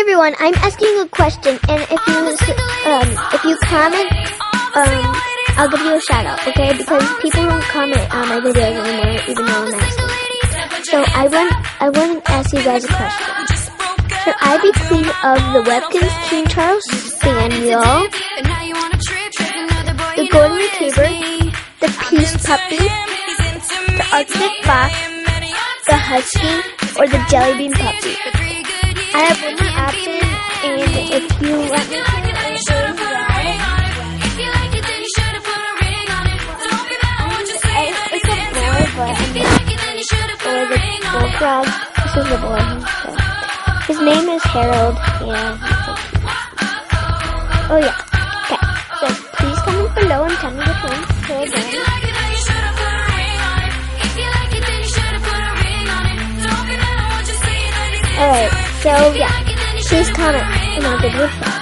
everyone, I'm asking a question, and if you comment, I'll give you a shout out, okay? Because people don't comment on my videos anymore, even though I'm asking. So I want to ask you guys a question. Should I be queen of the Webkinz, King Charles Spaniel, the Golden Retriever, the Peace Puppy, the Arctic Fox, the Husky, or the Jelly Bean Puppy? I have one more option, and if you let me answer that, it's a boy, but or the bullfrog. This is the boy. His name is Harold, and oh yeah. Okay, so please comment below and tell me which one. So again. Alright, so yeah, please comment and I'll give you a shout.